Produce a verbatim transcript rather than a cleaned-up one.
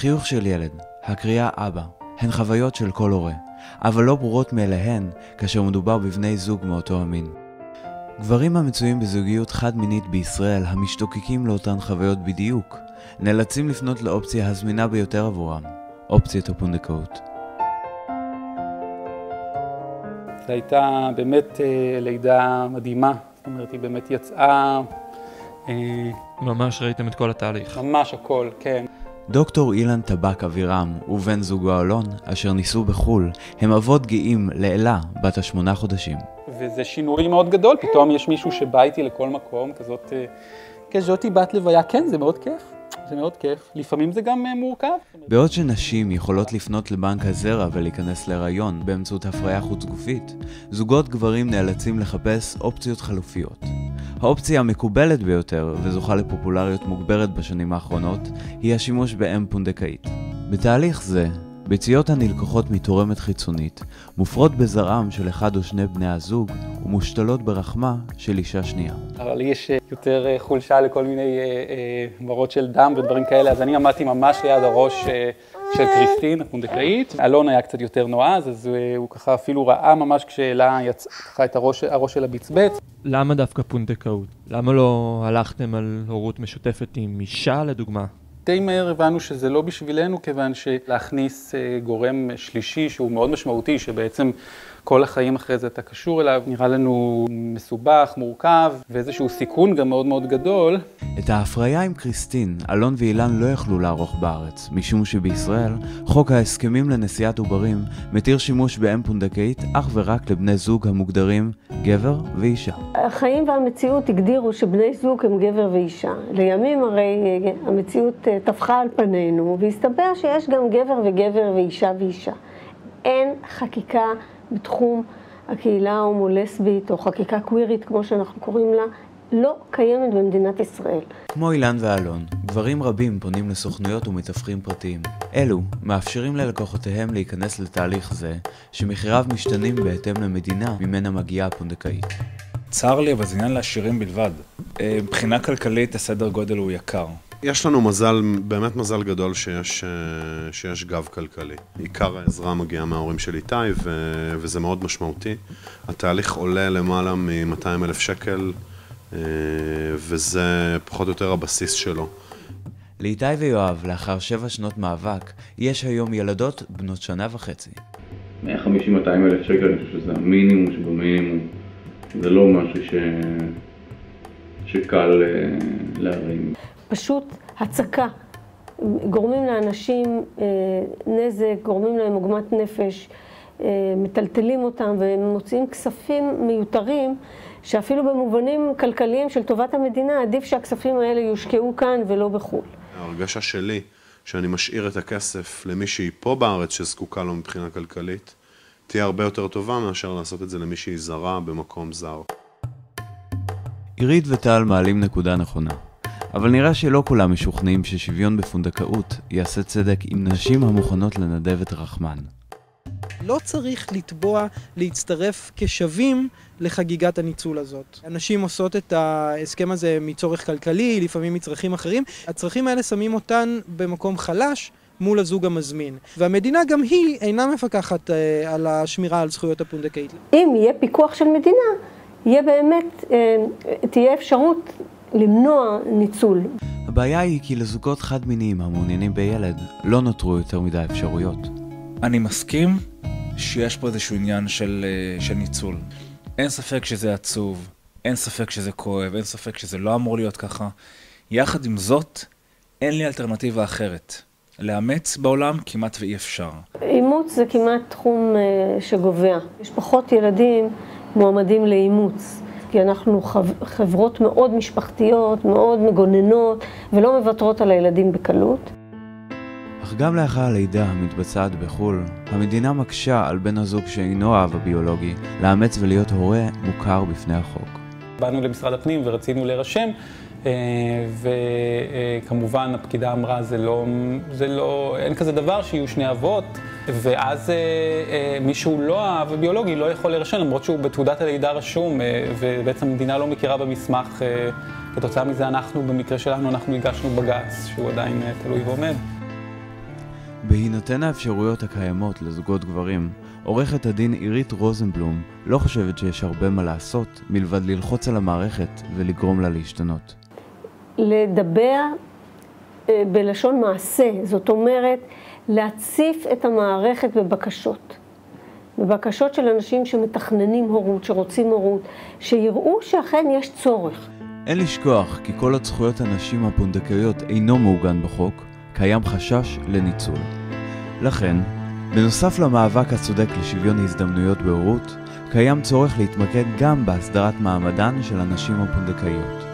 חיוך של ילד, הקריאה אבא, הן חוויות של כל הורה, אבל לא ברורות מאליהן כאשר מדובר בבני זוג מאותו המין. גברים המצויים בזוגיות חד-מינית בישראל המשתוקקים לאותן חוויות בדיוק, נאלצים לפנות לאופציה הזמינה ביותר עבורם, אופציית הפונדקאות. זו הייתה באמת לידה מדהימה, זאת אומרת, היא באמת יצאה... ממש ראיתם את כל התהליך. ממש הכל, כן. דוקטור אילן טבק-Aviram ובן זוגו אלון, אשר ניסו בחול, הם אבות גאים לאלה בת השמונה חודשים. וזה שינוי מאוד גדול, פתאום יש מישהו שבא איתי לכל מקום, כזאת, כזאתי בת לוויה, כן, זה מאוד כיף. זה מאוד כיף. לפעמים זה גם מורכב. בעוד שנשים יכולות לפנות לבנק הזרע ולהיכנס להיריון באמצעות הפריה חוץ גופית, זוגות גברים נאלצים לחפש אופציות חלופיות. האופציה המקובלת ביותר וזוכה לפופולריות מוגברת בשנים האחרונות היא השימוש באם פונדקאית. בתהליך זה, ביציות הנלקחות מתורמת חיצונית מופרות בזרעם של אחד או שני בני הזוג ומושתלות ברחמה של אישה שנייה. אבל לי יש יותר חולשה לכל מיני מראות של דם ודברים כאלה, אז אני עמדתי ממש ליד הראש של קריסטין, הפונדקאית. אלון היה קצת יותר נועז, אז הוא ככה אפילו ראה ממש כשאלה יצא ככה את הראש, הראש של הבצבץ. למה דווקא פונדקאות? למה לא הלכתם על הורות משותפת עם אישה לדוגמה? די מהר הבנו שזה לא בשבילנו, כיוון שלהכניס גורם שלישי שהוא מאוד משמעותי, שבעצם כל החיים אחרי זה אתה קשור אליו, נראה לנו מסובך, מורכב, ואיזשהו סיכון גם מאוד מאוד גדול. את ההפריה עם קריסטין, אלון ואילן לא יכלו לערוך בארץ, משום שבישראל, חוק ההסכמים לנשיאת עוברים מתיר שימוש באם פונדקאית אך ורק לבני זוג המוגדרים גבר ואישה. החיים והמציאות הגדירו שבני זוג הם גבר ואישה. לימים הרי המציאות טפחה על פנינו, והסתבר שיש גם גבר וגבר ואישה ואישה. אין חקיקה בתחום הקהילה ההומו-לסבית או חקיקה קווירית, כמו שאנחנו קוראים לה, לא קיימת במדינת ישראל. כמו אילן ואלון, גברים רבים פונים לסוכנויות ומתווכים פרטיים. אלו מאפשרים ללקוחותיהם להיכנס לתהליך זה, שמחיריו משתנים בהתאם למדינה ממנה מגיעה הפונדקאית. צר לי, אבל זה עניין לעשירים בלבד. מבחינה כלכלית, הסדר גודל הוא יקר. יש לנו מזל, באמת מזל גדול שיש, שיש גב כלכלי. עיקר העזרה מגיעה מההורים של איתי, ו, וזה מאוד משמעותי. התהליך עולה למעלה מ-מאתיים אלף שקל, וזה פחות או יותר הבסיס שלו. לאיתי ויואב, לאחר שבע שנות מאבק, יש היום ילדות בנות שנה וחצי. מאה חמישים עד מאתיים אלף שקל, אני חושב שזה המינימום שבמינימום. זה לא משהו ש... שקל להרים. פשוט הצקה. גורמים לאנשים נזק, גורמים להם עוגמת נפש, מטלטלים אותם ומוציאים כספים מיותרים, שאפילו במובנים כלכליים של טובת המדינה, עדיף שהכספים האלה יושקעו כאן ולא בחו"ל. ההרגשה שלי, שאני משאיר את הכסף למישהי פה בארץ שזקוקה לו מבחינה כלכלית, תהיה הרבה יותר טובה מאשר לעשות את זה למישהי זרה במקום זר. עירית וטל מעלים נקודה נכונה. אבל נראה שלא כולם משוכנעים ששוויון בפונדקאות יעשה צדק עם נשים המוכנות לנדב את רחמן. לא צריך לתבוע להצטרף כשווים לחגיגת הניצול הזאת. הנשים עושות את ההסכם הזה מצורך כלכלי, לפעמים מצרכים אחרים. הצרכים האלה שמים אותן במקום חלש מול הזוג המזמין. והמדינה גם היא אינה מפקחת על השמירה על זכויות הפונדקאית. אם יהיה פיקוח של מדינה, יהיה באמת, תהיה אפשרות למנוע ניצול. הבעיה היא כי לזוגות חד-מיניים המעוניינים בילד לא נותרו יותר מדי אפשרויות. אני מסכים שיש פה איזשהו עניין של, של ניצול. אין ספק שזה עצוב, אין ספק שזה כואב, אין ספק שזה לא אמור להיות ככה. יחד עם זאת, אין לי אלטרנטיבה אחרת. לאמץ בעולם כמעט ואי אפשר. אימוץ זה כמעט תחום שגובע. יש פחות ילדים מועמדים לאימוץ. כי אנחנו חברות מאוד משפחתיות, מאוד מגוננות, ולא מוותרות על הילדים בקלות. אך גם לאחר הלידה המתבצעת בחול, המדינה מקשה על בן הזוג שאינו האב הביולוגי לאמץ ולהיות הורה מוכר בפני החוק. באנו למשרד הפנים ורצינו להירשם, וכמובן הפקידה אמרה, זה לא, זה לא, אין כזה דבר שיהיו שני אבות, ואז מישהו לא האב הביולוגי לא יכול להירשם, למרות שהוא בתעודת הלידה רשום, ובעצם המדינה לא מכירה במסמך. כתוצאה מזה אנחנו, במקרה שלנו, אנחנו הגשנו בג"ץ, שהוא עדיין תלוי ועומד. בהינתן האפשרויות הקיימות לזוגות גברים, עורכת הדין עירית רוזנבלום לא חושבת שיש הרבה מה לעשות מלבד ללחוץ על המערכת ולגרום לה להשתנות. לדבר אה, בלשון מעשה, זאת אומרת להציף את המערכת בבקשות. בבקשות של אנשים שמתכננים הורות, שרוצים הורות, שיראו שאכן יש צורך. אין לשכוח כי כל עוד זכויות הנשים הפונדקאיות אינו מעוגן בחוק, קיים חשש לניצול. לכן, בנוסף למאבק הצודק לשוויון הזדמנויות בהורות, קיים צורך להתמקד גם בהסדרת מעמדן של הנשים הפונדקאיות.